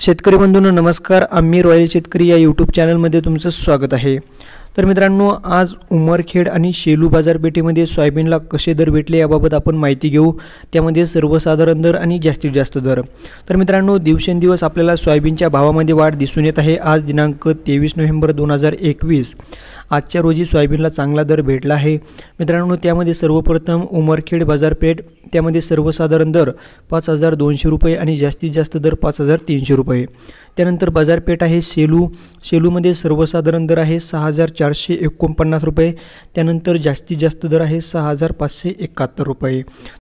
शेतकरी बंधूंनो नमस्कार। आम्ही रॉयल शेतकरी या यूट्यूब चॅनलमध्ये तुमचं स्वागत आहे। तर मित्रांनो, आज उमरखेड आणि शेलू बाजारपेठेमध्ये सोयाबीनला कसे दर भेटले याबाबत आपण माहिती घेऊ। त्यामध्ये सर्वसाधारण दर आणि जास्तीत जास्त दर। तर मित्रांनो, दिवसेंदिवस आपल्याला सोयाबीनच्या भावामध्ये वाढ दिसून येत आहे। आज दिनांक 23 नोव्हेंबर 2021 आजच्या रोजी सोयाबीनला चांगला दर भेटला आहे। मित्रांनो, त्यामध्ये सर्वप्रथम उमरखेड बाजारपेठ, त्यामध्ये सर्वसाधारण दर 5200 रुपये आणि जास्तीत जास्त दर 5300 रुपये। त्यानंतर बाजारपेठ आहे शेलूमध्ये सर्वसाधारण दर आहे 6449 रुपये। त्यानंतर जास्तीत जास्त दर आहे 6571 रुपये।